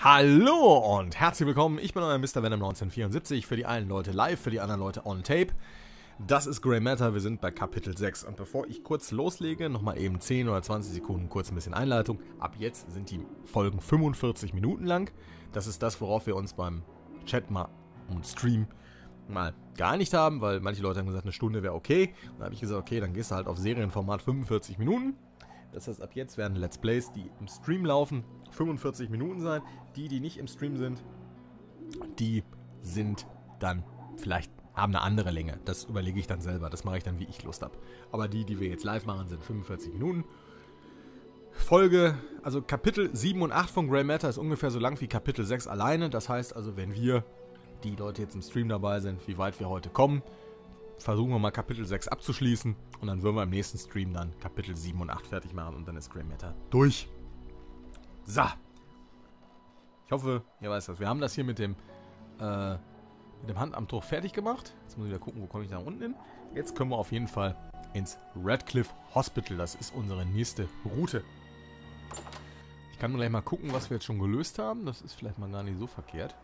Hallo und herzlich willkommen, ich bin euer Mr. Venom 1974, für die einen Leute live, für die anderen Leute on tape. Das ist Grey Matter, wir sind bei Kapitel 6 und bevor ich kurz loslege, nochmal eben 10 oder 20 Sekunden kurz ein bisschen Einleitung. Ab jetzt sind die Folgen 45 Minuten lang, das ist das, worauf wir uns beim Chat mal und Stream mal geeinigt haben, weil manche Leute haben gesagt, eine Stunde wäre okay. Und dann habe ich gesagt, okay, dann gehst du halt auf Serienformat 45 Minuten. Das heißt, ab jetzt werden Let's Plays, die im Stream laufen, 45 Minuten sein. Die nicht im Stream sind, die sind dann vielleicht, haben eine andere Länge. Das überlege ich dann selber. Das mache ich dann, wie ich Lust habe. Aber die wir jetzt live machen, sind 45 Minuten. Folge, also Kapitel 7 und 8 von Grey Matter ist ungefähr so lang wie Kapitel 6 alleine. Das heißt also, wenn wir, die Leute jetzt im Stream dabei sind, wie weit wir heute kommen, versuchen wir mal Kapitel 6 abzuschließen und dann würden wir im nächsten Stream dann Kapitel 7 und 8 fertig machen und dann ist Grey Matter durch. So. Ich hoffe, ihr weißt das. Wir haben das hier mit dem Handamtdruck fertig gemacht. Jetzt muss ich wieder gucken, wo komme ich da unten hin. Jetzt können wir auf jeden Fall ins Radcliffe Hospital. Das ist unsere nächste Route. Ich kann gleich mal gucken, was wir jetzt schon gelöst haben. Das ist vielleicht mal gar nicht so verkehrt.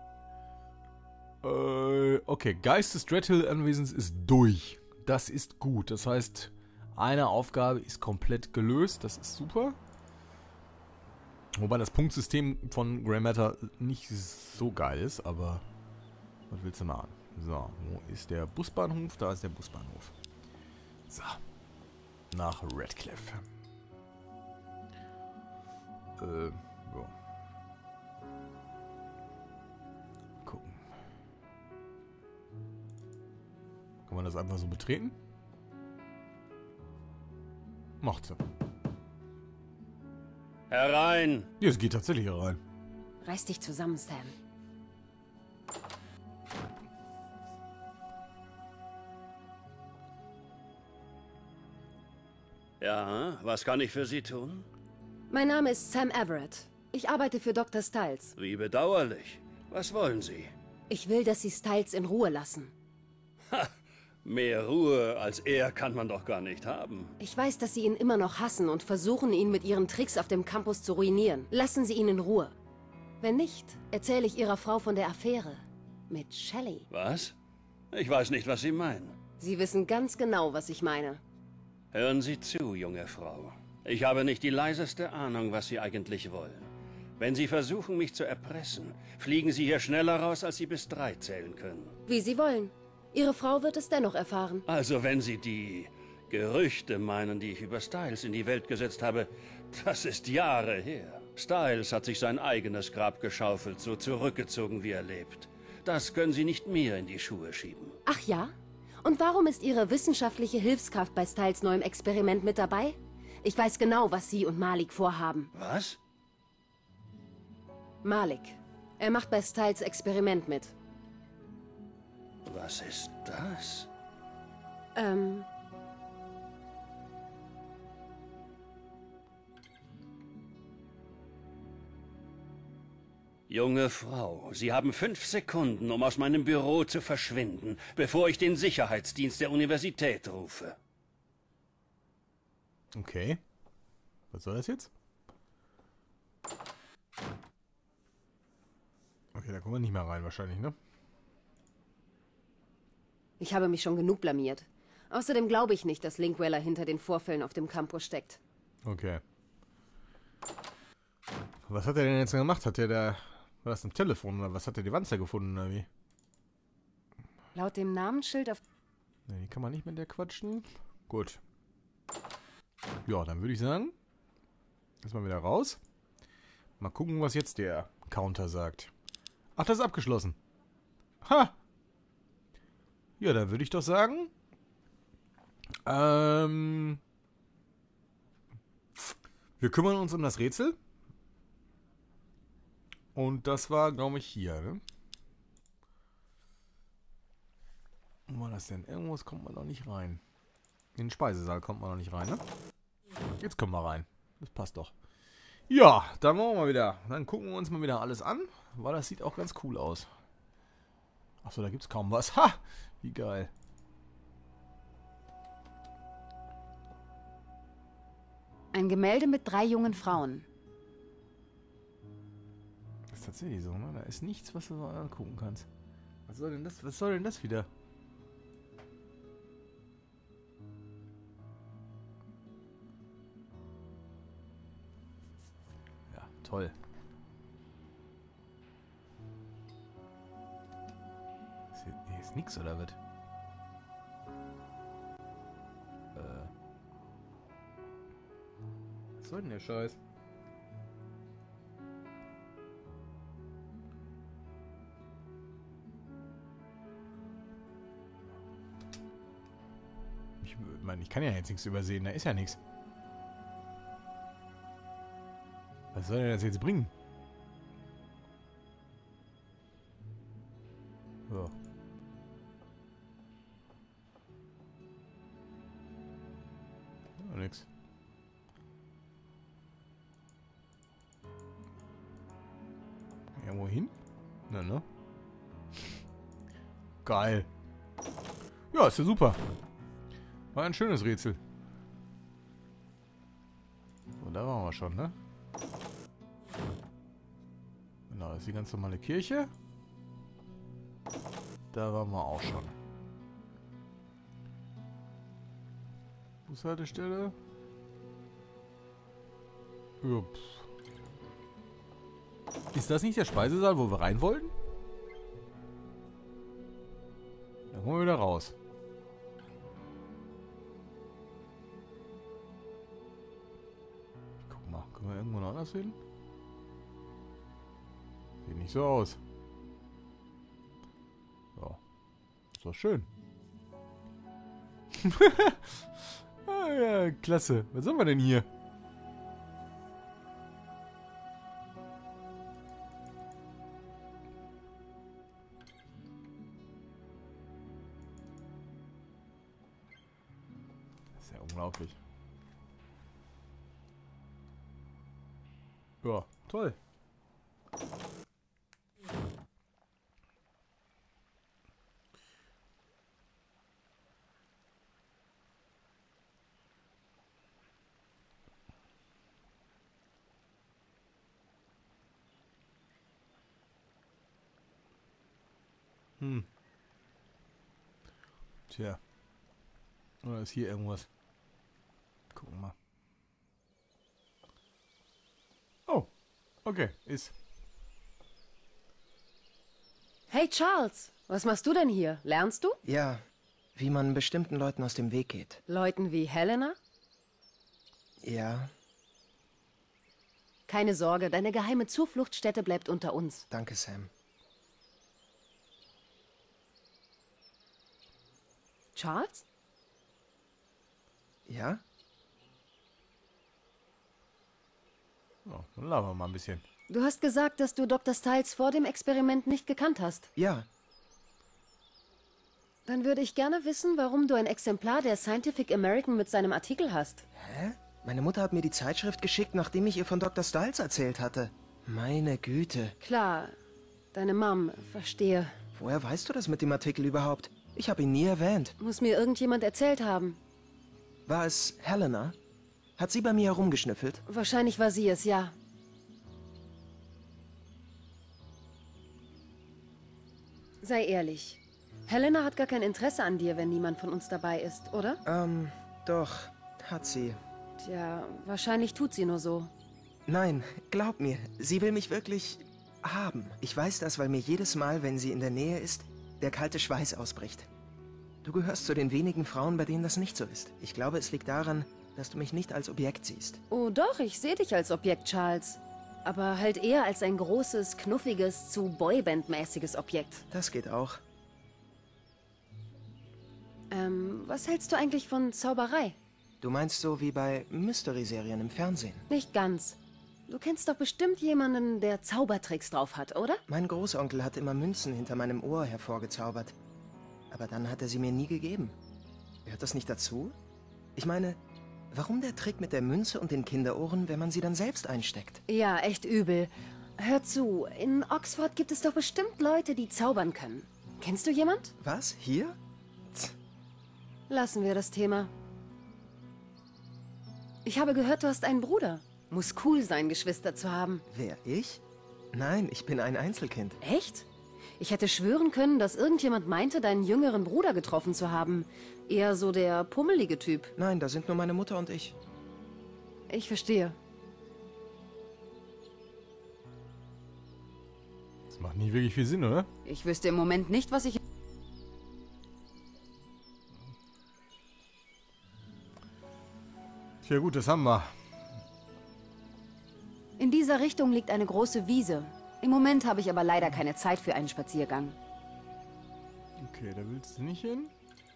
Okay, Geist des Dreadhill-Anwesens ist durch. Das ist gut. Das heißt, eine Aufgabe ist komplett gelöst. Das ist super. Wobei das Punktsystem von Grey Matter nicht so geil ist, aber was willst du machen? So, wo ist der Busbahnhof? Da ist der Busbahnhof. So, nach Radcliffe. Ja. Gucken. Kann man das einfach so betreten? Macht sie. Herein! Ja, es geht tatsächlich herein. Reiß dich zusammen, Sam. Ja, was kann ich für Sie tun? Mein Name ist Sam Everett. Ich arbeite für Dr. Styles. Wie bedauerlich. Was wollen Sie? Ich will, dass Sie Styles in Ruhe lassen. Mehr Ruhe als er kann man doch gar nicht haben. Ich weiß, dass Sie ihn immer noch hassen und versuchen, ihn mit Ihren Tricks auf dem Campus zu ruinieren. Lassen Sie ihn in Ruhe. Wenn nicht, erzähle ich Ihrer Frau von der Affäre mit Shelley. Was? Ich weiß nicht, was Sie meinen. Sie wissen ganz genau, was ich meine. Hören Sie zu, junge Frau. Ich habe nicht die leiseste Ahnung, was Sie eigentlich wollen. Wenn Sie versuchen, mich zu erpressen, fliegen Sie hier schneller raus, als Sie bis 3 zählen können. Wie Sie wollen. Ihre Frau wird es dennoch erfahren. Also wenn Sie die Gerüchte meinen, die ich über Styles in die Welt gesetzt habe, das ist Jahre her. Styles hat sich sein eigenes Grab geschaufelt, so zurückgezogen wie er lebt. Das können Sie nicht mir in die Schuhe schieben. Ach ja? Und warum ist Ihre wissenschaftliche Hilfskraft bei Styles neuem Experiment mit dabei? Ich weiß genau, was Sie und Malik vorhaben. Was? Malik. Er macht bei Styles Experiment mit. Was ist das? Junge Frau, Sie haben 5 Sekunden, um aus meinem Büro zu verschwinden, bevor ich den Sicherheitsdienst der Universität rufe. Okay. Was soll das jetzt? Okay, da kommen wir nicht mehr rein wahrscheinlich, ne? Ich habe mich schon genug blamiert. Außerdem glaube ich nicht, dass Linkweller hinter den Vorfällen auf dem Campus steckt. Okay. Was hat er denn jetzt gemacht? Hat der da... War das am Telefon oder was? Hat der die Wanze gefunden oder wie? Laut dem Namensschild auf... Ne, die kann man nicht mit der quatschen. Gut. Ja, dann würde ich sagen... Erstmal wieder raus. Mal gucken, was jetzt der Counter sagt. Ach, das ist abgeschlossen. Ha! Ja, dann würde ich doch sagen... Wir kümmern uns um das Rätsel. Und das war, glaube ich, hier, ne? Wo war das denn? Irgendwas kommt man noch nicht rein. In den Speisesaal kommt man noch nicht rein, ne? Jetzt kommen wir rein. Das passt doch. Ja, dann machen wir mal wieder. Dann gucken wir uns mal wieder alles an. Weil das sieht auch ganz cool aus. Achso, da gibt's kaum was. Ha! Wie geil. Ein Gemälde mit 3 jungen Frauen. tatsächlich so, ne? Da ist nichts, was du so angucken kannst. Was soll denn das? Was soll denn das wieder? Ja, toll. Hier ist nix, oder was? Was soll denn der Scheiß? Ich meine, ich kann ja jetzt nichts übersehen, da ist ja nichts. Was soll denn das jetzt bringen? So. Ja, nix. Irgendwo hin? Na, ne? Geil. Ja, ist ja super. War ein schönes Rätsel. So, da waren wir schon, ne? Genau, das ist die ganz normale Kirche. Da waren wir auch schon. Bushaltestelle. Ja, ist das nicht der Speisesaal, wo wir rein wollten? Dann kommen wir wieder raus. Guck mal, können wir irgendwo noch anders hin? Sieht nicht so aus. So. Ist doch schön. Ah, ja, klasse. Was sollen wir denn hier? Das ist ja unglaublich. Ja, toll. Tja. Oder ist hier irgendwas? Gucken wir mal. Oh. Okay, ist. Hey Charles, was machst du denn hier? Lernst du? Ja, wie man bestimmten Leuten aus dem Weg geht. Leuten wie Helena? Ja, Keine Sorge, deine geheime Zufluchtsstätte bleibt unter uns. danke, Sam. Charles? Ja? Oh, dann labern wir mal ein bisschen. Du hast gesagt, dass du Dr. Styles vor dem Experiment nicht gekannt hast. Ja, Dann würde ich gerne wissen, warum du ein Exemplar der Scientific American mit seinem Artikel hast. hä? Meine Mutter hat mir die Zeitschrift geschickt, nachdem ich ihr von Dr. Styles erzählt hatte. Meine Güte. Klar, deine Mom, verstehe. Woher weißt du das mit dem Artikel überhaupt? Ich habe ihn nie erwähnt. Muss mir irgendjemand erzählt haben. War es Helena? Hat sie bei mir herumgeschnüffelt? Wahrscheinlich war sie es, ja. Sei ehrlich. Helena hat gar kein Interesse an dir, wenn niemand von uns dabei ist, oder? Doch, hat sie. Tja, wahrscheinlich tut sie nur so. Nein, glaub mir, sie will mich wirklich haben. Ich weiß das, weil mir jedes Mal, wenn sie in der Nähe ist, der kalte Schweiß ausbricht. Du gehörst zu den wenigen Frauen, bei denen das nicht so ist. Ich glaube, es liegt daran, dass du mich nicht als Objekt siehst. Oh doch, ich sehe dich als Objekt, Charles. Aber halt eher als ein großes, knuffiges, zu Boyband-mäßiges Objekt. Das geht auch. Was hältst du eigentlich von Zauberei? Du meinst so wie bei Mystery-Serien im Fernsehen. Nicht ganz. Du kennst doch bestimmt jemanden, der Zaubertricks drauf hat, oder? Mein Großonkel hat immer Münzen hinter meinem Ohr hervorgezaubert. Aber dann hat er sie mir nie gegeben. Gehört das nicht dazu? Ich meine, warum der Trick mit der Münze und den Kinderohren, wenn man sie dann selbst einsteckt? Ja, echt übel. Hör zu, in Oxford gibt es doch bestimmt Leute, die zaubern können. Kennst du jemand? Was? Hier? Lassen wir das Thema. Ich habe gehört, du hast einen Bruder. Muss cool sein, Geschwister zu haben. Wer, ich? Nein, ich bin ein Einzelkind. Echt? Ich hätte schwören können, dass irgendjemand meinte, deinen jüngeren Bruder getroffen zu haben. Eher so der pummelige Typ. Nein, da sind nur meine Mutter und ich. Ich verstehe. Das macht nicht wirklich viel Sinn, oder? Ich wüsste im Moment nicht, was ich... Tja gut, das haben wir. In dieser Richtung liegt eine große Wiese. Im Moment habe ich aber leider keine Zeit für einen Spaziergang. Okay, da willst du nicht hin.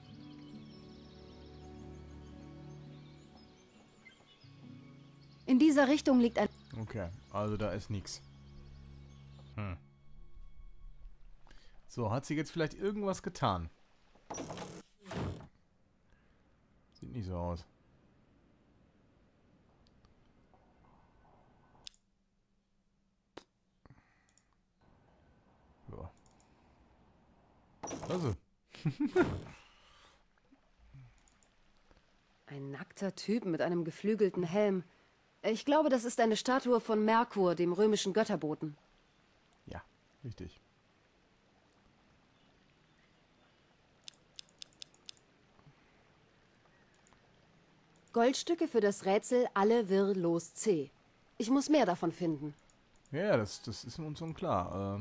In dieser Richtung liegt ein... Okay, also da ist nichts. So, hat sie jetzt vielleicht irgendwas getan? Sieht nicht so aus. Ja. Also. Ein nackter Typ mit einem geflügelten Helm. Ich glaube, das ist eine Statue von Merkur, dem römischen Götterboten. Ja, richtig. Goldstücke für das Rätsel Alle Wirr los C. Ich muss mehr davon finden. Ja, das ist uns schon klar.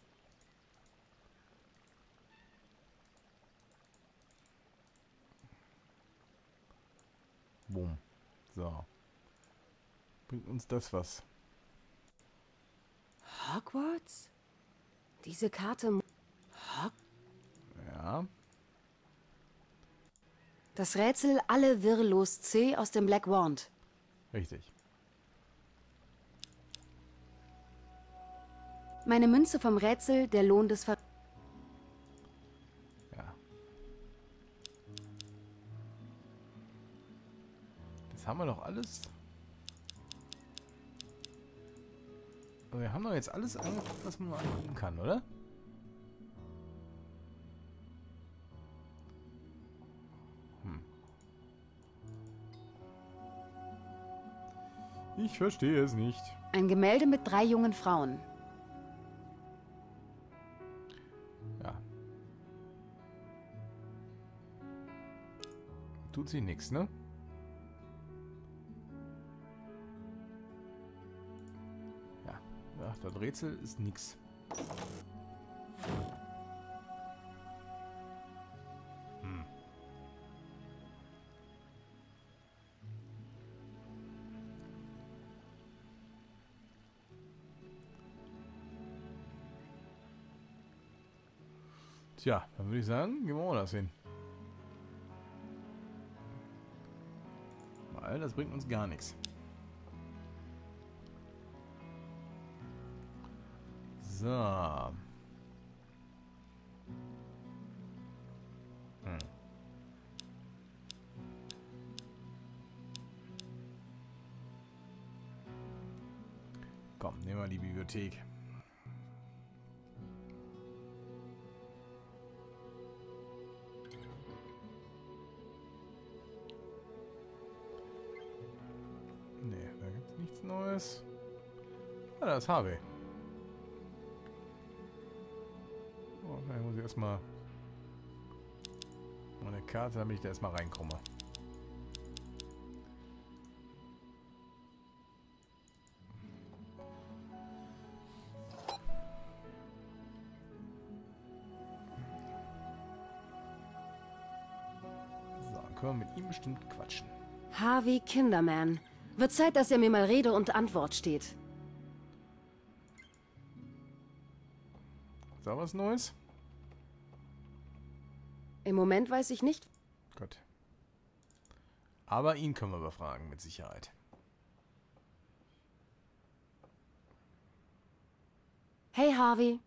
Boom. So. Bringt uns das was? Hogwarts? Diese Karte... Ja. Das Rätsel Alle Wirr los C aus dem Black Wand. Richtig. Meine Münze vom Rätsel Der Lohn des Ver... Ja. Das haben wir doch alles. Wir haben doch jetzt alles angeguckt, was man nur angucken kann, oder? Ich verstehe es nicht. Ein Gemälde mit 3 jungen Frauen. Ja. Tut sie nichts, ne? Ja. Ach, das Rätsel ist nix. Tja, dann würde ich sagen, gehen wir woanders hin. Weil das bringt uns gar nichts. So. Komm, nehmen wir die Bibliothek. Nee, da gibt es nichts Neues. Ah, da ist Harvey. Oh, da muss ich erstmal eine Karte, damit ich da erstmal reinkomme. So, dann können wir mit ihm bestimmt quatschen. Harvey Kinderman. Wird Zeit, dass er mir mal Rede und Antwort steht. Ist da was Neues? Im Moment weiß ich nicht... Gut. Aber ihn können wir befragen, mit Sicherheit. Hey Harvey.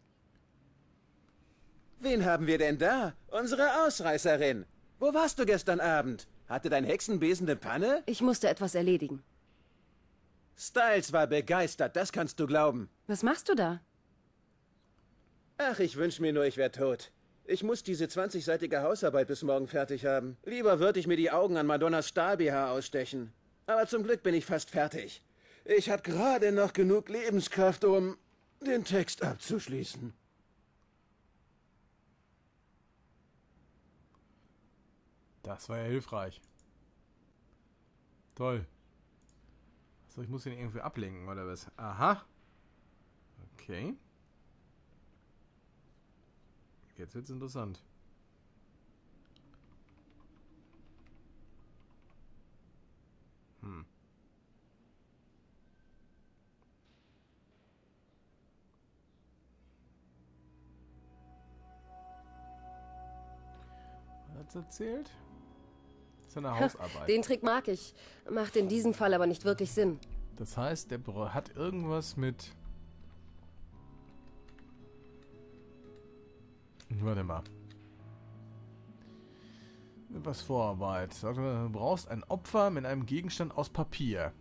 Wen haben wir denn da? Unsere Ausreißerin. Wo warst du gestern Abend? Hatte dein Hexenbesen eine Panne? Ich musste etwas erledigen. Styles war begeistert, das kannst du glauben. Was machst du da? Ach, ich wünsche mir nur, ich wäre tot. Ich muss diese 20-seitige Hausarbeit bis morgen fertig haben. Lieber würde ich mir die Augen an Madonnas Stahl-BH ausstechen. Aber zum Glück bin ich fast fertig. Ich habe gerade noch genug Lebenskraft, um... den Text abzuschließen. Das war ja hilfreich. Toll. So, ich muss ihn irgendwie ablenken, oder was? Aha. Okay. Jetzt wird's interessant. Was erzählt? Seine Hausarbeit. Den Trick mag ich. Macht in diesem Fall aber nicht wirklich Sinn. Das heißt, der hat irgendwas mit... Warte mal. Was Vorarbeit. Du brauchst ein Opfer mit einem Gegenstand aus Papier.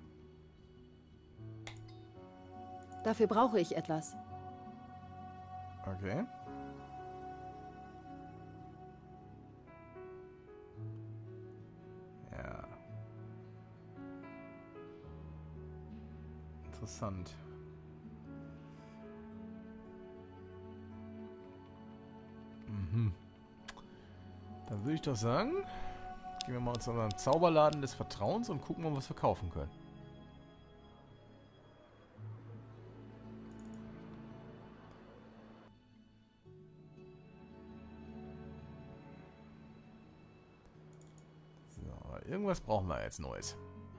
Dafür brauche ich etwas. Okay. Ja. Interessant. Dann würde ich doch sagen, gehen wir mal zu unserem Zauberladen des Vertrauens und gucken mal, was wir kaufen können. So, irgendwas brauchen wir jetzt Neues.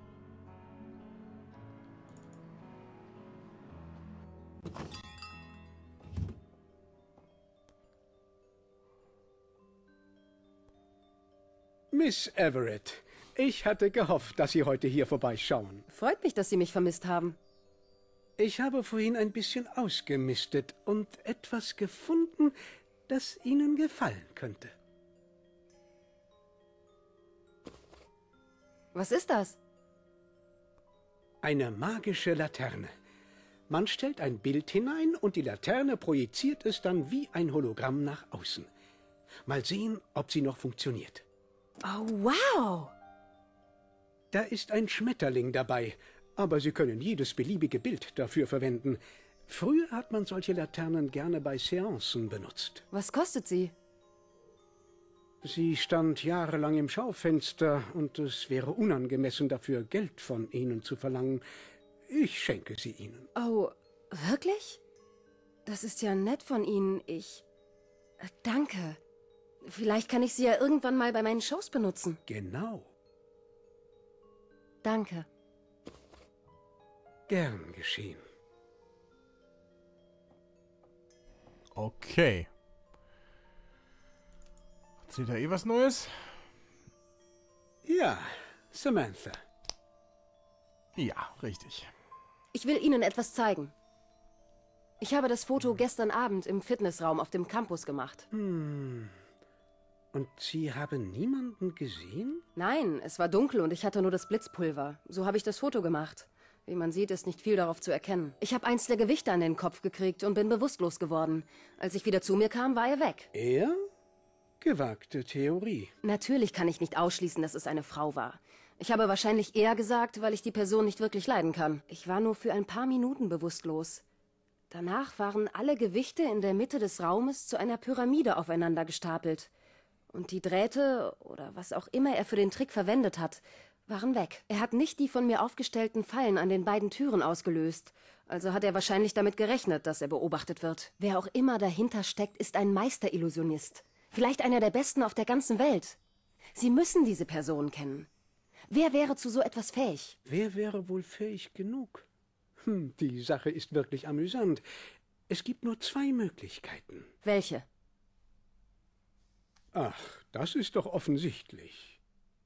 Miss Everett, ich hatte gehofft, dass Sie heute hier vorbeischauen. Freut mich, dass Sie mich vermisst haben. Ich habe vorhin ein bisschen ausgemistet und etwas gefunden, das Ihnen gefallen könnte. Was ist das? Eine magische Laterne. Man stellt ein Bild hinein und die Laterne projiziert es dann wie ein Hologramm nach außen. Mal sehen, ob sie noch funktioniert. Oh, wow! Da ist ein Schmetterling dabei, aber Sie können jedes beliebige Bild dafür verwenden. Früher hat man solche Laternen gerne bei Seancen benutzt. Was kostet sie? Sie stand jahrelang im Schaufenster und es wäre unangemessen, dafür Geld von Ihnen zu verlangen. Ich schenke sie Ihnen. Oh, wirklich? Das ist ja nett von Ihnen. Danke. Vielleicht kann ich sie ja irgendwann mal bei meinen Shows benutzen. Genau. Danke. Gern geschehen. Okay. Erzählt da was Neues? Ja, Samantha. Ja, richtig. Ich will Ihnen etwas zeigen. Ich habe das Foto gestern Abend im Fitnessraum auf dem Campus gemacht. Und Sie haben niemanden gesehen? Nein, es war dunkel und ich hatte nur das Blitzpulver. So habe ich das Foto gemacht. Wie man sieht, ist nicht viel darauf zu erkennen. Ich habe eins der Gewichte an den Kopf gekriegt und bin bewusstlos geworden. Als ich wieder zu mir kam, war er weg. Er? Gewagte Theorie. Natürlich kann ich nicht ausschließen, dass es eine Frau war. Ich habe wahrscheinlich eher gesagt, weil ich die Person nicht wirklich leiden kann. Ich war nur für ein paar Minuten bewusstlos. Danach waren alle Gewichte in der Mitte des Raumes zu einer Pyramide aufeinander gestapelt. Und die Drähte, oder was auch immer er für den Trick verwendet hat, waren weg. Er hat nicht die von mir aufgestellten Fallen an den beiden Türen ausgelöst. Also hat er wahrscheinlich damit gerechnet, dass er beobachtet wird. Wer auch immer dahinter steckt, ist ein Meisterillusionist. Vielleicht einer der besten auf der ganzen Welt. Sie müssen diese Person kennen. Wer wäre zu so etwas fähig? Wer wäre wohl fähig genug? Die Sache ist wirklich amüsant. Es gibt nur zwei Möglichkeiten. Welche? Ach, das ist doch offensichtlich.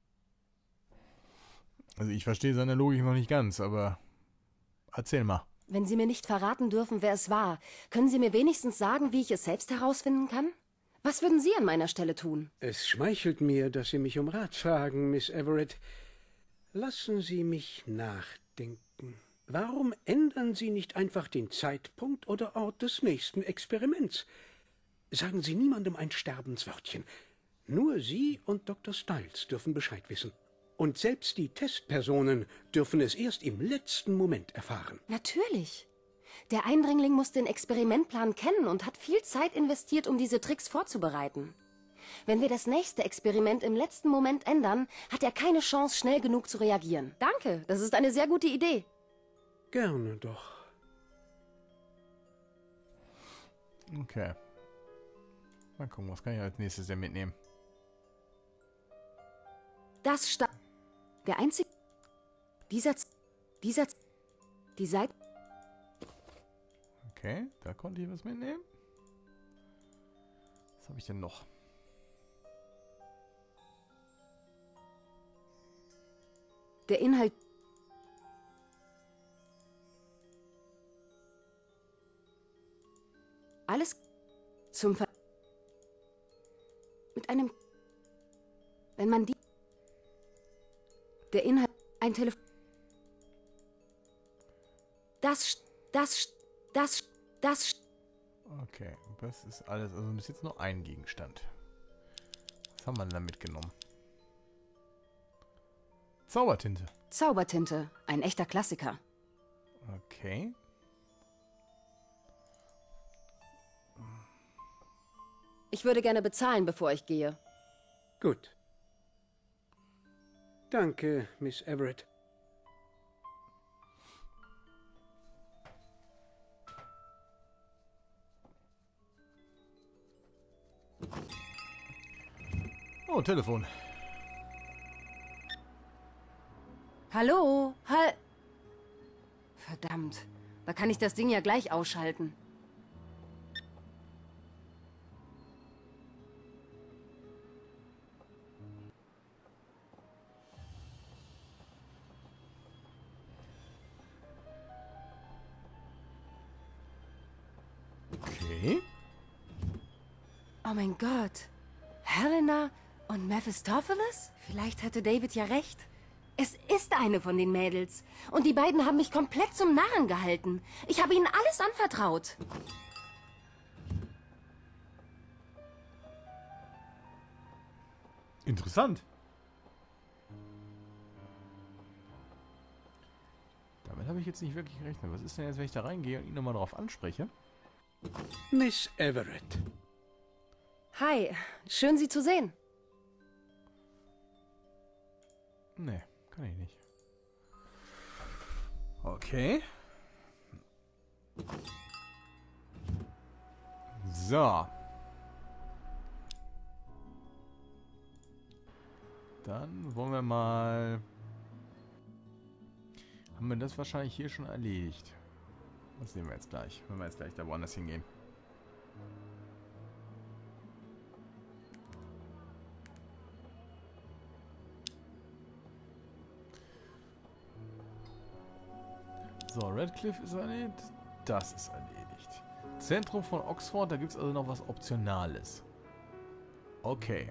Also ich verstehe seine Logik noch nicht ganz, aber erzähl mal. Wenn Sie mir nicht verraten dürfen, wer es war, können Sie mir wenigstens sagen, wie ich es selbst herausfinden kann? Was würden Sie an meiner Stelle tun? Es schmeichelt mir, dass Sie mich um Rat fragen, Miss Everett. Lassen Sie mich nachdenken. Warum ändern Sie nicht einfach den Zeitpunkt oder Ort des nächsten Experiments? Sagen Sie niemandem ein Sterbenswörtchen. Nur Sie und Dr. Styles dürfen Bescheid wissen. Und selbst die Testpersonen dürfen es erst im letzten Moment erfahren. Natürlich. Der Eindringling muss den Experimentplan kennen und hat viel Zeit investiert, um diese Tricks vorzubereiten. Wenn wir das nächste Experiment im letzten Moment ändern, hat er keine Chance, schnell genug zu reagieren. Danke, das ist eine sehr gute Idee. Gerne doch. Okay. Mal gucken, was kann ich als nächstes denn mitnehmen? Das Sta... Der einzige... Die Seite... Okay, da konnte ich was mitnehmen. Was habe ich denn noch? Der Inhalt... Alles zum Ver... Mit einem... Wenn man die... Der Inhalt... Ein Telefon... Das... Okay, das ist alles. Also bis jetzt nur ein Gegenstand. Was haben wir denn da mitgenommen? Zaubertinte. Zaubertinte. Ein echter Klassiker. Okay. Ich würde gerne bezahlen, bevor ich gehe. Gut. Danke, Miss Everett. Oh, Telefon. Hallo? Verdammt. Da kann ich das Ding ja gleich ausschalten. Okay. Oh mein Gott. Helena und Mephistopheles? Vielleicht hatte David ja recht. Es ist eine von den Mädels. Und die beiden haben mich komplett zum Narren gehalten. Ich habe ihnen alles anvertraut. Interessant. Damit habe ich jetzt nicht wirklich gerechnet. Was ist denn jetzt, wenn ich da reingehe und ihn nochmal drauf anspreche? Miss Everett. Hi, schön Sie zu sehen. Nee, kann ich nicht. Okay. So. Dann wollen wir mal... Haben wir das wahrscheinlich hier schon erledigt? Das sehen wir jetzt gleich, wenn wir jetzt gleich da woanders hingehen. So, Radcliffe ist erledigt. Das ist erledigt. Zentrum von Oxford, da gibt es also noch was Optionales. Okay.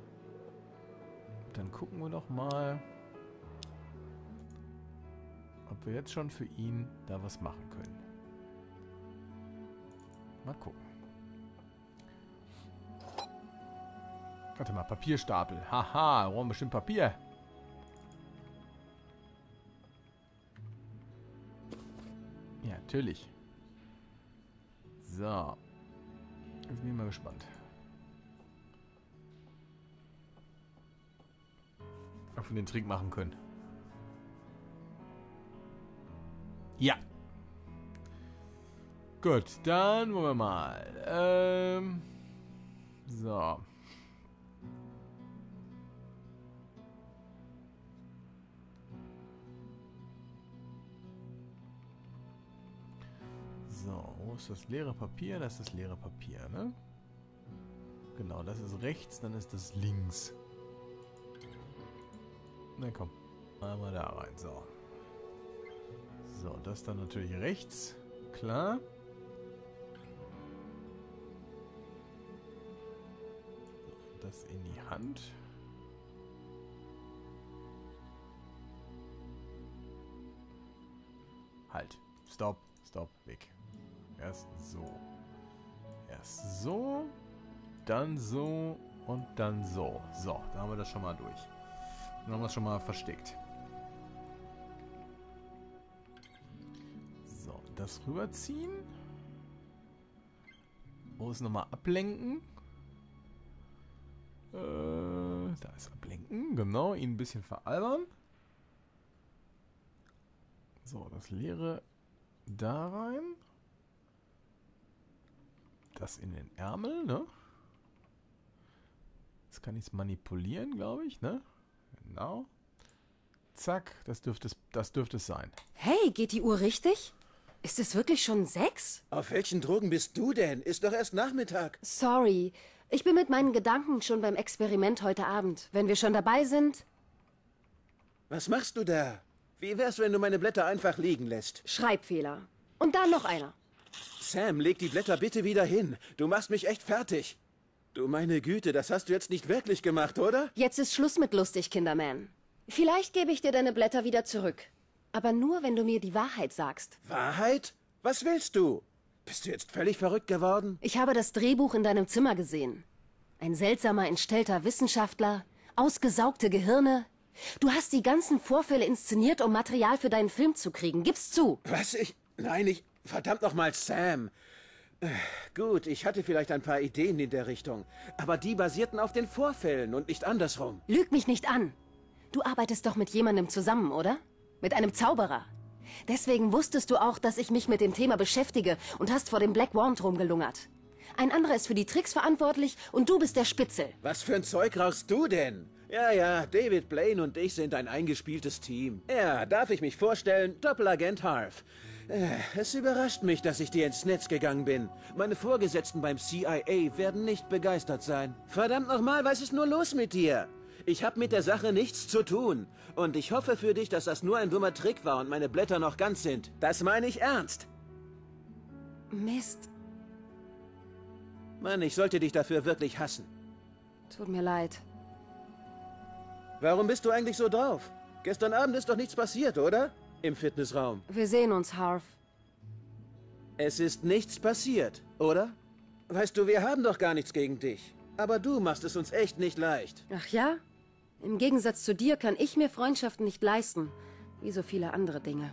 Dann gucken wir doch mal, ob wir jetzt schon für ihn da was machen können. Mal gucken. Warte mal, Papierstapel. Haha, wir brauchen bestimmt Papier. Ja, natürlich. So. Jetzt bin ich mal gespannt. Ob wir den Trick machen können. Ja. Gut, dann wollen wir mal. So. So, wo ist das leere Papier? Das ist das leere Papier, ne? Genau, das ist rechts, dann ist das links. Na komm, einmal da rein, so. So, das dann natürlich rechts, klar. So, das in die Hand. Halt, stopp, stopp, weg. Erst so. Erst so, dann so und dann so. So, da haben wir das schon mal durch. Dann haben wir es schon mal versteckt. So, das rüberziehen. Muss nochmal ablenken. Da ist ablenken. Genau, ihn ein bisschen veralbern. So, das leere da rein. Das in den Ärmel, ne? Jetzt kann ich es manipulieren, glaube ich, ne? Genau. Zack, das dürfte es sein. Hey, geht die Uhr richtig? Ist es wirklich schon 6? Auf welchen Drogen bist du denn? Ist doch erst Nachmittag. Sorry, ich bin mit meinen Gedanken schon beim Experiment heute Abend. Wenn wir schon dabei sind... Was machst du da? Wie wär's, wenn du meine Blätter einfach liegen lässt? Schreibfehler. Und dann noch einer. Sam, leg die Blätter bitte wieder hin. Du machst mich echt fertig. Du meine Güte, das hast du jetzt nicht wirklich gemacht, oder? Jetzt ist Schluss mit lustig, Kinderman. Vielleicht gebe ich dir deine Blätter wieder zurück. Aber nur, wenn du mir die Wahrheit sagst. Wahrheit? Was willst du? Bist du jetzt völlig verrückt geworden? Ich habe das Drehbuch in deinem Zimmer gesehen. Ein seltsamer, entstellter Wissenschaftler, ausgesaugte Gehirne. Du hast die ganzen Vorfälle inszeniert, um Material für deinen Film zu kriegen. Gib's zu. Was? Verdammt nochmal, Sam. Gut, ich hatte vielleicht ein paar Ideen in der Richtung. Aber die basierten auf den Vorfällen und nicht andersrum. Lüg mich nicht an. Du arbeitest doch mit jemandem zusammen, oder? Mit einem Zauberer. Deswegen wusstest du auch, dass ich mich mit dem Thema beschäftige und hast vor dem Black Wand rumgelungert. Ein anderer ist für die Tricks verantwortlich und du bist der Spitzel. Was für ein Zeug rauchst du denn? Ja, David Blaine und ich sind ein eingespieltes Team. Ja, darf ich mich vorstellen, Doppelagent Harv. Es überrascht mich, dass ich dir ins Netz gegangen bin. Meine Vorgesetzten beim CIA werden nicht begeistert sein. Verdammt nochmal, was ist nur los mit dir? Ich habe mit der Sache nichts zu tun. Und ich hoffe für dich, dass das nur ein dummer Trick war und meine Blätter noch ganz sind. Das meine ich ernst. Mist. Mann, ich sollte dich dafür wirklich hassen. Tut mir leid. Warum bist du eigentlich so drauf? Gestern Abend ist doch nichts passiert, oder? Im Fitnessraum. Wir sehen uns, Harv. Es ist nichts passiert, oder? Weißt du, wir haben doch gar nichts gegen dich. Aber du machst es uns echt nicht leicht. Ach ja? Im Gegensatz zu dir kann ich mir Freundschaften nicht leisten. Wie so viele andere Dinge.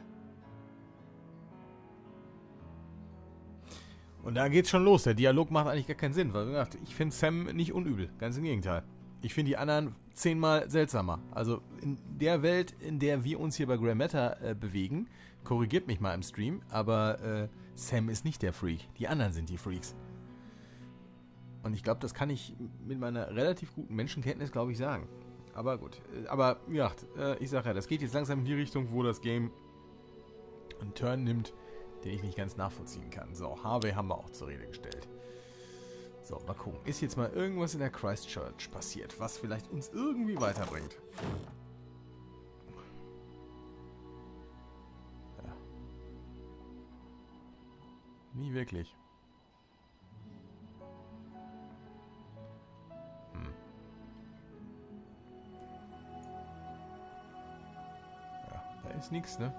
Und da geht's schon los. Der Dialog macht eigentlich gar keinen Sinn. Weil, wie gesagt, ich finde Sam nicht unübel. Ganz im Gegenteil. Ich finde die anderen 10-mal seltsamer. Also in der Welt, in der wir uns hier bei Grey Matter bewegen, korrigiert mich mal im Stream, aber Sam ist nicht der Freak. Die anderen sind die Freaks. Und ich glaube, das kann ich mit meiner relativ guten Menschenkenntnis, glaube ich, sagen. Aber gut. Aber ja, ich sage ja, das geht jetzt langsam in die Richtung, wo das Game einen Turn nimmt, den ich nicht ganz nachvollziehen kann. So, Harvey haben wir auch zur Rede gestellt. So, mal gucken. Ist jetzt mal irgendwas in der Christchurch passiert, was vielleicht uns irgendwie weiterbringt? Ja. Nie wirklich. Ja, da ist nichts, ne?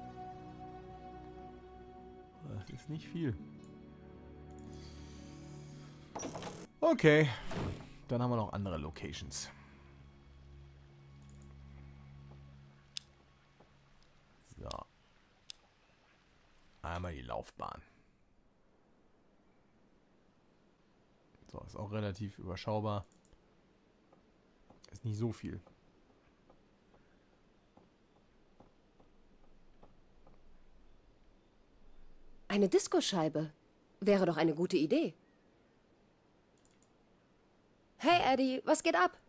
Das ist nicht viel. Okay, dann haben wir noch andere Locations. So. Einmal die Laufbahn. So, ist auch relativ überschaubar. Ist nicht so viel. Eine Diskoscheibe. Wäre doch eine gute Idee. Hey, Eddie, was geht ab?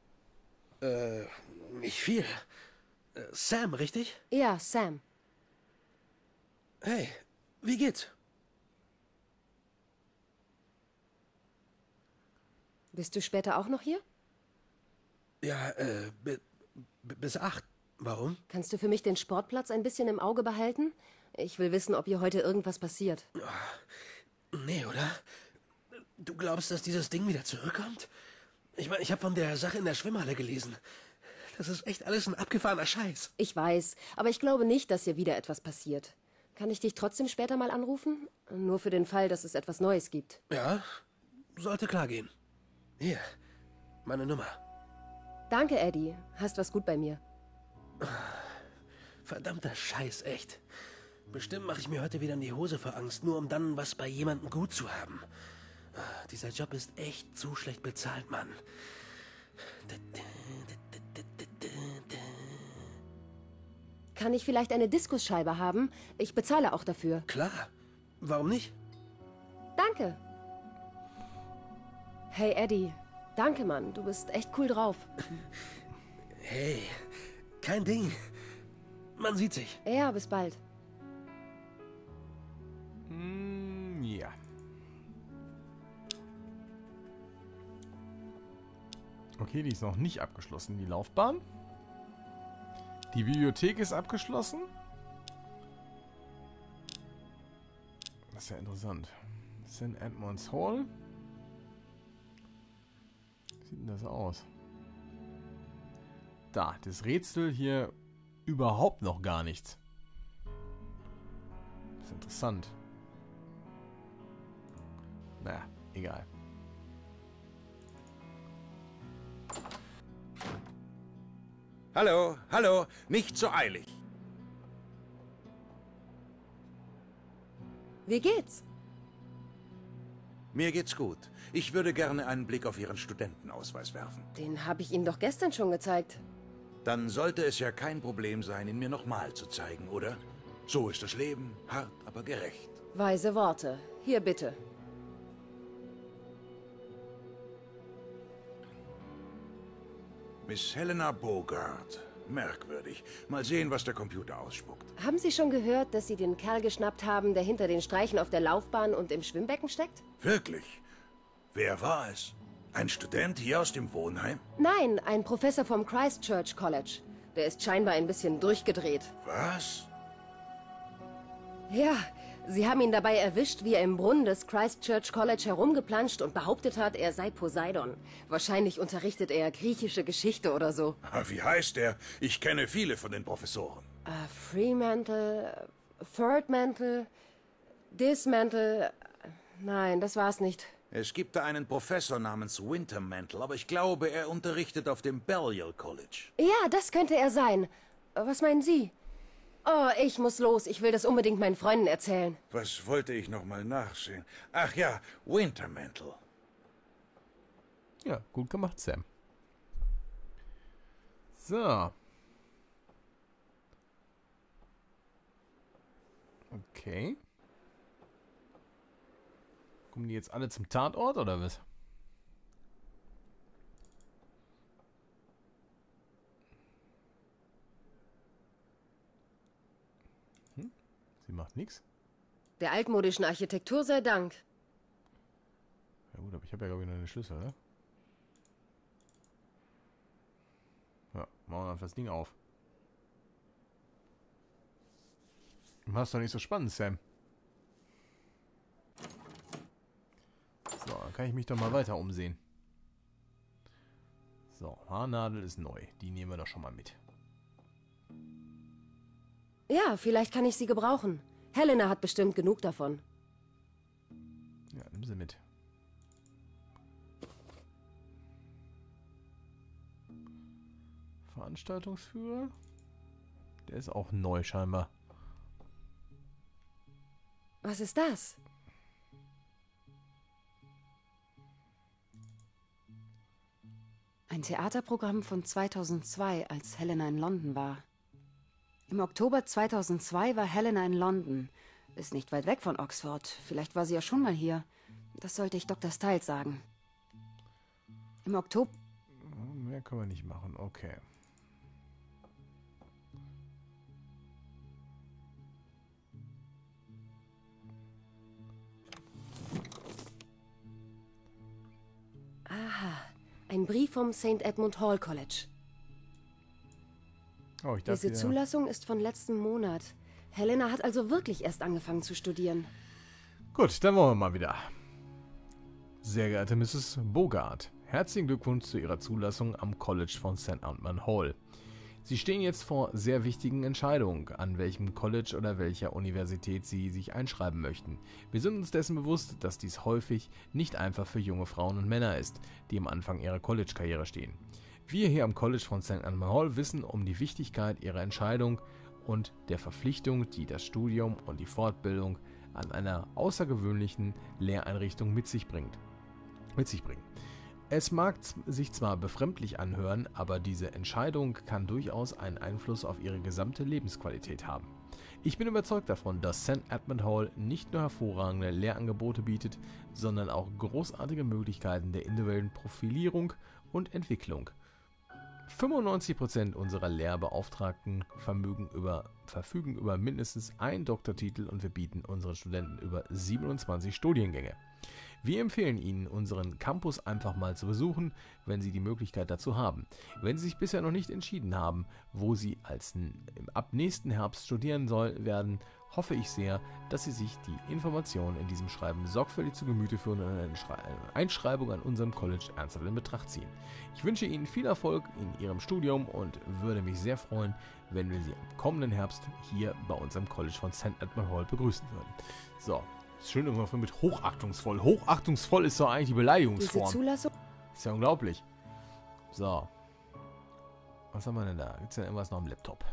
Nicht viel. Sam, richtig? Ja, Sam. Hey, wie geht's? Bist du später auch noch hier? Ja, bis 8. Warum? Kannst du für mich den Sportplatz ein bisschen im Auge behalten? Ich will wissen, ob hier heute irgendwas passiert. Nee, oder? Du glaubst, dass dieses Ding wieder zurückkommt? Ich meine, ich habe von der Sache in der Schwimmhalle gelesen. Das ist echt alles ein abgefahrener Scheiß. Ich weiß, aber ich glaube nicht, dass hier wieder etwas passiert. Kann ich dich trotzdem später mal anrufen? Nur für den Fall, dass es etwas Neues gibt. Ja, sollte klar gehen. Hier, meine Nummer. Danke, Eddie. Hast was gut bei mir. Verdammter Scheiß, echt. Bestimmt mache ich mir heute wieder in die Hose vor Angst, nur um dann was bei jemandem gut zu haben. Dieser Job ist echt zu schlecht bezahlt, Mann. Kann ich vielleicht eine Diskusscheibe haben? Ich bezahle auch dafür. Klar. Warum nicht? Danke. Hey, Eddie. Danke, Mann. Du bist echt cool drauf. Hey, kein Ding. Man sieht sich. Ja, bis bald. Ja. Okay, die ist noch nicht abgeschlossen, die Laufbahn. Die Bibliothek ist abgeschlossen. Das ist ja interessant. St. Edmunds Hall. Wie sieht denn das aus? Da, das Rätsel hier überhaupt noch gar nichts. Das ist interessant. Naja, egal. Hallo, hallo, nicht so eilig. Wie geht's? Mir geht's gut. Ich würde gerne einen Blick auf Ihren Studentenausweis werfen. Den habe ich Ihnen doch gestern schon gezeigt. Dann sollte es ja kein Problem sein, ihn mir nochmal zu zeigen, oder? So ist das Leben, hart, aber gerecht. Weise Worte. Hier bitte. Miss Helena Bogart. Merkwürdig. Mal sehen, was der Computer ausspuckt. Haben Sie schon gehört, dass Sie den Kerl geschnappt haben, der hinter den Streichen auf der Laufbahn und im Schwimmbecken steckt? Wirklich? Wer war es? Ein Student hier aus dem Wohnheim? Nein, ein Professor vom Christchurch College. Der ist scheinbar ein bisschen durchgedreht. Was? Ja, Sie haben ihn dabei erwischt, wie er im Brunnen des Christchurch College herumgeplanscht und behauptet hat, er sei Poseidon. Wahrscheinlich unterrichtet er griechische Geschichte oder so. Wie heißt er? Ich kenne viele von den Professoren. Fremantle, Thirdmantle, Dismantle... Nein, das war's nicht. Es gibt da einen Professor namens Wintermantle, aber ich glaube, er unterrichtet auf dem Balliol College. Ja, das könnte er sein. Was meinen Sie? Oh, ich muss los. Ich will das unbedingt meinen Freunden erzählen. Was wollte ich noch mal nachsehen? Ach ja, Wintermantle. Ja, gut gemacht, Sam. So. Okay. Kommen die jetzt alle zum Tatort, oder was? Sie macht nichts. Der altmodischen Architektur sei Dank. Ja gut, aber ich habe ja glaube ich noch den Schlüssel, ne? Ja, machen wir einfach das Ding auf. Mach's doch nicht so spannend, Sam. So, dann kann ich mich doch mal weiter umsehen. So, Haarnadel ist neu. Die nehmen wir doch schon mal mit. Ja, vielleicht kann ich sie gebrauchen. Helena hat bestimmt genug davon. Ja, nimm sie mit. Veranstaltungsführer? Der ist auch neu scheinbar. Was ist das? Ein Theaterprogramm von 2002, als Helena in London war. Im Oktober 2002 war Helena in London. Ist nicht weit weg von Oxford. Vielleicht war sie ja schon mal hier. Das sollte ich Dr. Styles sagen. Im Oktober... Mehr können wir nicht machen, okay. Aha, ein Brief vom St. Edmund Hall College. Oh, ich dachte, Diese Zulassung ist von letztem Monat. Helena hat also wirklich erst angefangen zu studieren. Gut, dann wollen wir mal wieder. Sehr geehrte Mrs. Bogart, herzlichen Glückwunsch zu Ihrer Zulassung am College von St. Edmund Hall. Sie stehen jetzt vor sehr wichtigen Entscheidungen, an welchem College oder welcher Universität Sie sich einschreiben möchten. Wir sind uns dessen bewusst, dass dies häufig nicht einfach für junge Frauen und Männer ist, die am Anfang ihrer College-Karriere stehen. Wir hier am College von St. Edmund Hall wissen um die Wichtigkeit Ihrer Entscheidung und der Verpflichtung, die das Studium und die Fortbildung an einer außergewöhnlichen Lehreinrichtung mit sich bringen. Es mag sich zwar befremdlich anhören, aber diese Entscheidung kann durchaus einen Einfluss auf ihre gesamte Lebensqualität haben. Ich bin überzeugt davon, dass St. Edmund Hall nicht nur hervorragende Lehrangebote bietet, sondern auch großartige Möglichkeiten der individuellen Profilierung und Entwicklung. 95% unserer Lehrbeauftragten verfügen über mindestens einen Doktortitel und wir bieten unseren Studenten über 27 Studiengänge. Wir empfehlen Ihnen, unseren Campus einfach mal zu besuchen, wenn Sie die Möglichkeit dazu haben. Wenn Sie sich bisher noch nicht entschieden haben, wo Sie ab nächsten Herbst studieren werden, hoffe ich sehr, dass Sie sich die Informationen in diesem Schreiben sorgfältig zu Gemüte führen und eine Einschreibung an unserem College ernsthaft in Betracht ziehen. Ich wünsche Ihnen viel Erfolg in Ihrem Studium und würde mich sehr freuen, wenn wir Sie am kommenden Herbst hier bei unserem College von St. Edmund Hall begrüßen würden. So. Schön irgendwann mit hochachtungsvoll. Hochachtungsvoll ist doch eigentlich die Beleidigungsform. Diese Zulassung? Ist ja unglaublich. So. Was haben wir denn da? Gibt's denn irgendwas noch am Laptop?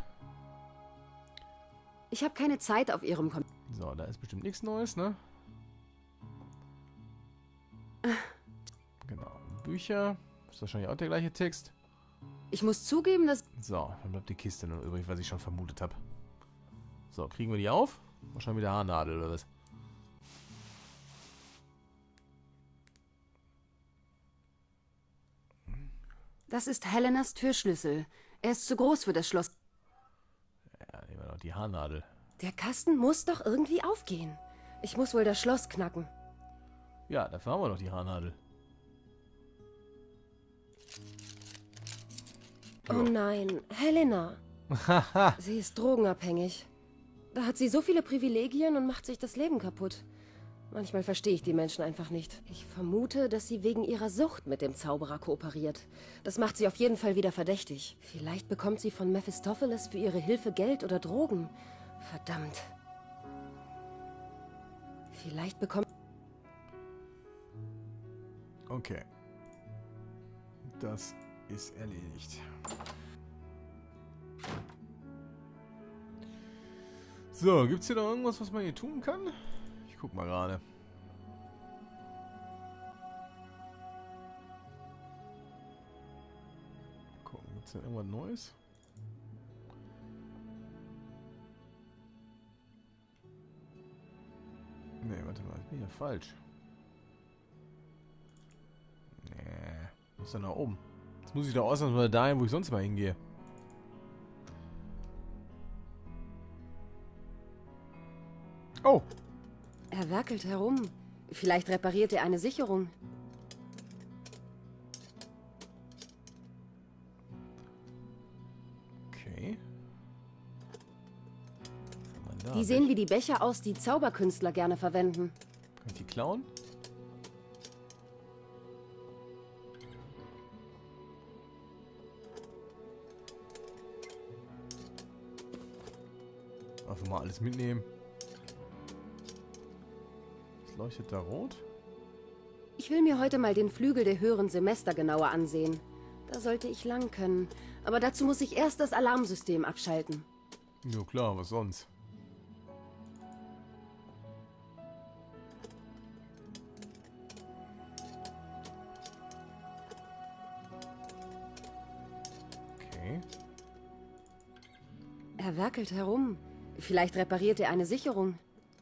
Ich habe keine Zeit auf Ihrem Computer. So, da ist bestimmt nichts Neues, ne? Genau. Bücher. Ist wahrscheinlich auch der gleiche Text. Ich muss zugeben, dass... So, dann bleibt die Kiste nur übrig, was ich schon vermutet habe. So, kriegen wir die auf? Wahrscheinlich mit der Haarnadel oder was? Das ist Helenas Türschlüssel. Er ist zu groß für das Schloss. Ja, nehmen wir noch die Haarnadel. Der Kasten muss doch irgendwie aufgehen. Ich muss wohl das Schloss knacken. Ja, dafür haben wir noch die Haarnadel. Oh nein, Helena. Sie ist drogenabhängig. Da hat sie so viele Privilegien und macht sich das Leben kaputt. Manchmal verstehe ich die Menschen einfach nicht. Ich vermute, dass sie wegen ihrer Sucht mit dem Zauberer kooperiert. Das macht sie auf jeden Fall wieder verdächtig. Vielleicht bekommt sie von Mephistopheles für ihre Hilfe Geld oder Drogen. Verdammt. Vielleicht bekommt... Okay. Das ist erledigt. So, gibt's hier noch irgendwas, was man hier tun kann? Ich guck mal gerade. Gucken, gibt's denn irgendwas Neues? Nee, warte mal, ich bin hier falsch. Nee, muss da nach oben. Jetzt muss ich da ausnahmsweise dahin, wo ich sonst mal hingehe. Oh! Er werkelt herum. Vielleicht repariert er eine Sicherung. Okay. Die sehen wie die Becher aus, die Zauberkünstler gerne verwenden. Kann ich die klauen? Einfach mal alles mitnehmen. Was leuchtet da rot? Ich will mir heute mal den Flügel der höheren Semester genauer ansehen. Da sollte ich lang können. Aber dazu muss ich erst das Alarmsystem abschalten. Ja klar, was sonst? Okay. Er werkelt herum. Vielleicht repariert er eine Sicherung.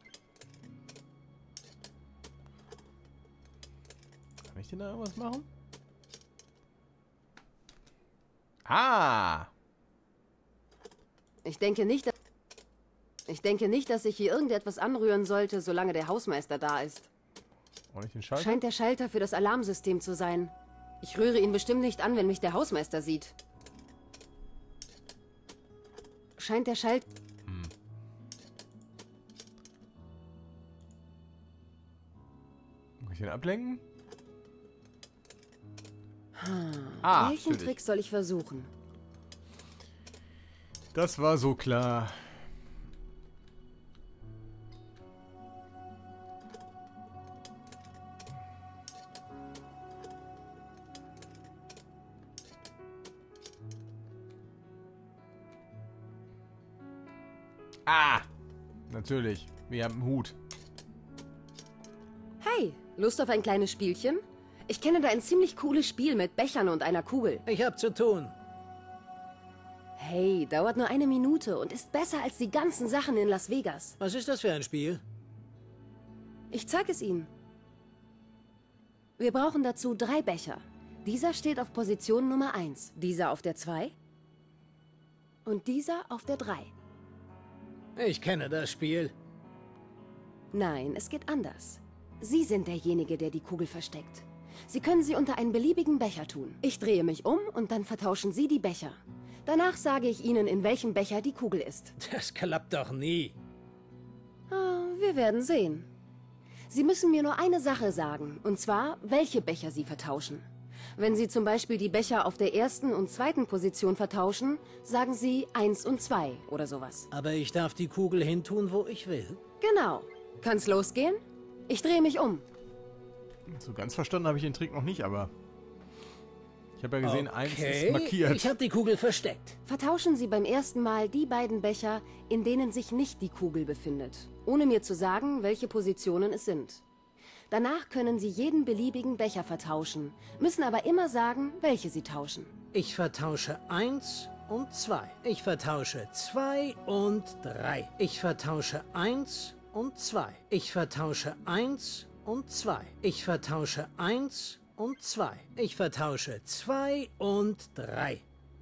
Kann ich denn da irgendwas machen? Ah! Ich denke nicht, dass ich hier irgendetwas anrühren sollte, solange der Hausmeister da ist. Auch nicht den Schalter? Scheint der Schalter für das Alarmsystem zu sein. Ich rühre ihn bestimmt nicht an, wenn mich der Hausmeister sieht. Scheint der Schalter... Muss ich den ablenken? Welchen natürlich. Trick soll ich versuchen? Das war so klar. Ah! Natürlich. Wir haben einen Hut. Hey, Lust auf ein kleines Spielchen? Ich kenne da ein ziemlich cooles Spiel mit Bechern und einer Kugel. Ich hab zu tun. Hey, dauert nur 1 Minute und ist besser als die ganzen Sachen in Las Vegas. Was ist das für ein Spiel? Ich zeige es Ihnen. Wir brauchen dazu 3 Becher. Dieser steht auf Position Nummer 1, dieser auf der 2 und dieser auf der 3. Ich kenne das Spiel. Nein, es geht anders. Sie sind derjenige, der die Kugel versteckt. Sie können sie unter einen beliebigen Becher tun. Ich drehe mich um und dann vertauschen Sie die Becher. Danach sage ich Ihnen, in welchem Becher die Kugel ist. Das klappt doch nie. Wir werden sehen. Sie müssen mir nur eine Sache sagen, und zwar, welche Becher Sie vertauschen. Wenn Sie zum Beispiel die Becher auf der 1. und 2. Position vertauschen, sagen Sie 1 und 2 oder sowas. Aber ich darf die Kugel hintun, wo ich will. Genau. Kann's losgehen? Ich drehe mich um. So ganz verstanden habe ich den Trick noch nicht, aber... Ich habe ja gesehen, 1 ist Okay, markiert. ich habe die Kugel versteckt. Vertauschen Sie beim ersten Mal die beiden Becher, in denen sich nicht die Kugel befindet, ohne mir zu sagen, welche Positionen es sind. Danach können Sie jeden beliebigen Becher vertauschen, müssen aber immer sagen, welche Sie tauschen. Ich vertausche 1 und 2. Ich vertausche 2 und 3. Ich vertausche 1 und 2. Ich vertausche 1 und 2. Ich vertausche 1 und 2. Ich vertausche 2 und 3.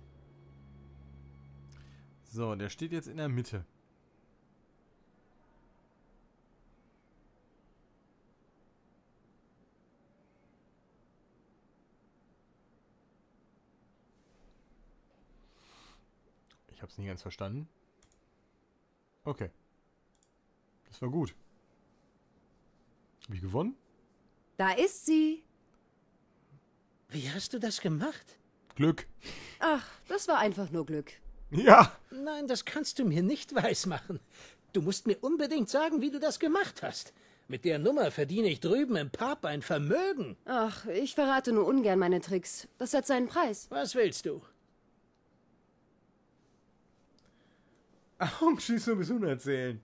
So, der steht jetzt in der Mitte. Ich habe es nicht ganz verstanden. Okay. Das war gut. Habe ich gewonnen? Da ist sie. Wie hast du das gemacht? Glück. Ach, das war einfach nur Glück. Ja. Nein, das kannst du mir nicht weismachen. Du musst mir unbedingt sagen, wie du das gemacht hast. Mit der Nummer verdiene ich drüben im Pub ein Vermögen. Ach, ich verrate nur ungern meine Tricks. Das hat seinen Preis. Was willst du? Augenschließung bis 100 erzählen.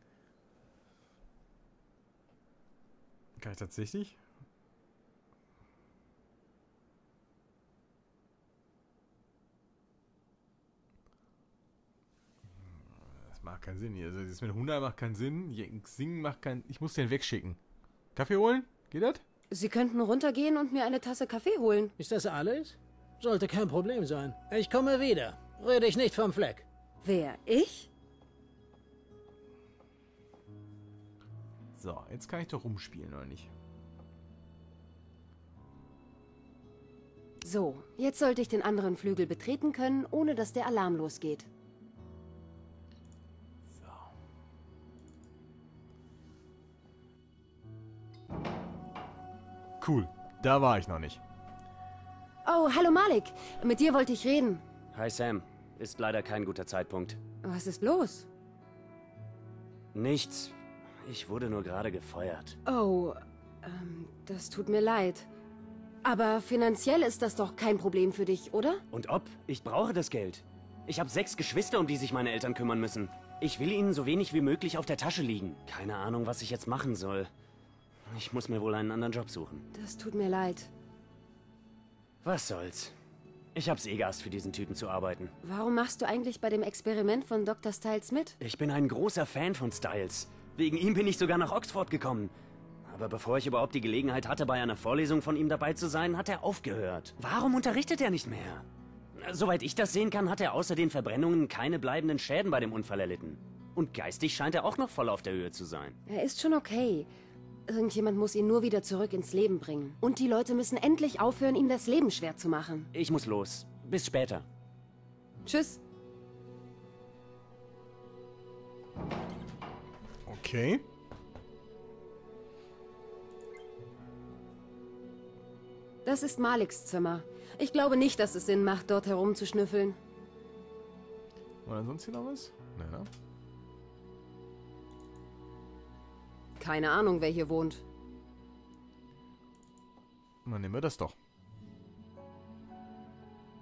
Kann ich tatsächlich? Das macht keinen Sinn hier. Also das mit 100 macht keinen Sinn. Singen macht keinen... Ich muss den wegschicken. Kaffee holen? Geht das? Sie könnten runtergehen und mir eine Tasse Kaffee holen. Ist das alles? Sollte kein Problem sein. Ich komme wieder. Rühr dich nicht vom Fleck. Wer, ich? So, jetzt kann ich doch rumspielen, oder nicht? So, jetzt sollte ich den anderen Flügel betreten können, ohne dass der Alarm losgeht. Cool, da war ich noch nicht. Oh, hallo Malik. Mit dir wollte ich reden. Hi Sam, ist leider kein guter Zeitpunkt. Was ist los? Nichts. Ich wurde nur gerade gefeuert. Oh, das tut mir leid. Aber finanziell ist das doch kein Problem für dich, oder? Und ob? Ich brauche das Geld. Ich habe 6 Geschwister, um die sich meine Eltern kümmern müssen. Ich will ihnen so wenig wie möglich auf der Tasche liegen. Keine Ahnung, was ich jetzt machen soll. Ich muss mir wohl einen anderen Job suchen. Das tut mir leid. Was soll's? Ich hab's eh gehasst, für diesen Typen zu arbeiten. Warum machst du eigentlich bei dem Experiment von Dr. Styles mit? Ich bin ein großer Fan von Styles. Wegen ihm bin ich sogar nach Oxford gekommen. Aber bevor ich überhaupt die Gelegenheit hatte, bei einer Vorlesung von ihm dabei zu sein, hat er aufgehört. Warum unterrichtet er nicht mehr? Soweit ich das sehen kann, hat er außer den Verbrennungen keine bleibenden Schäden bei dem Unfall erlitten. Und geistig scheint er auch noch voll auf der Höhe zu sein. Er ist schon okay. Irgendjemand muss ihn nur wieder zurück ins Leben bringen. Und die Leute müssen endlich aufhören, ihm das Leben schwer zu machen. Ich muss los. Bis später. Tschüss. Okay. Das ist Maliks Zimmer. Ich glaube nicht, dass es Sinn macht, dort herumzuschnüffeln. Oder sonst hier noch was? Nein, ne? Keine Ahnung, wer hier wohnt. Dann nehmen wir das doch.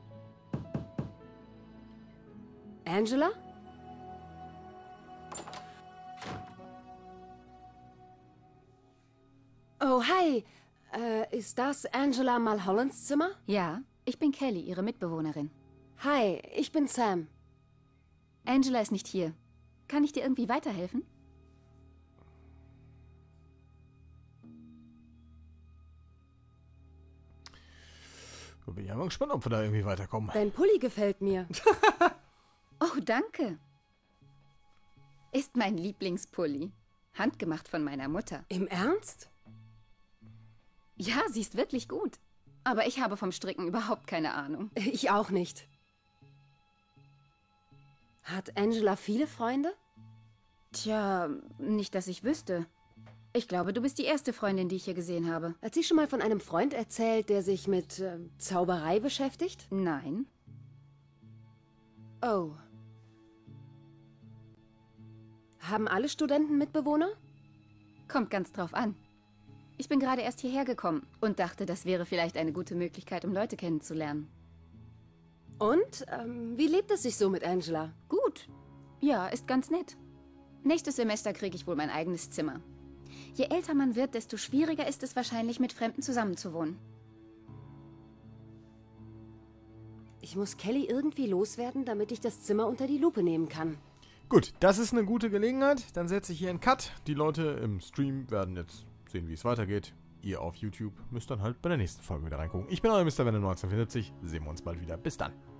Angela? Oh, hi. Ist das Angela Mulhollands Zimmer? Ja, ich bin Kelly, Ihre Mitbewohnerin. Hi, ich bin Sam. Angela ist nicht hier. Kann ich dir irgendwie weiterhelfen? Da bin ich mal gespannt, ob wir da irgendwie weiterkommen. Dein Pulli gefällt mir. Oh, danke. Ist mein Lieblingspulli. Handgemacht von meiner Mutter. Im Ernst? Ja, sie ist wirklich gut. Aber ich habe vom Stricken überhaupt keine Ahnung. Ich auch nicht. Hat Angela viele Freunde? Tja, nicht, dass ich wüsste. Ich glaube, du bist die erste Freundin, die ich hier gesehen habe. Hat sie schon mal von einem Freund erzählt, der sich mit Zauberei beschäftigt? Nein. Oh. Haben alle Studenten Mitbewohner? Kommt ganz drauf an. Ich bin gerade erst hierher gekommen und dachte, das wäre vielleicht eine gute Möglichkeit, um Leute kennenzulernen. Und? Wie lebt es sich so mit Angela? Gut. Ja, ist ganz nett. Nächstes Semester kriege ich wohl mein eigenes Zimmer. Je älter man wird, desto schwieriger ist es wahrscheinlich, mit Fremden zusammenzuwohnen. Ich muss Kelly irgendwie loswerden, damit ich das Zimmer unter die Lupe nehmen kann. Gut, das ist eine gute Gelegenheit. Dann setze ich hier einen Cut. Die Leute im Stream werden jetzt sehen, wie es weitergeht. Ihr auf YouTube müsst dann halt bei der nächsten Folge wieder reingucken. Ich bin euer Mr. Venom 1974. Sehen wir uns bald wieder. Bis dann.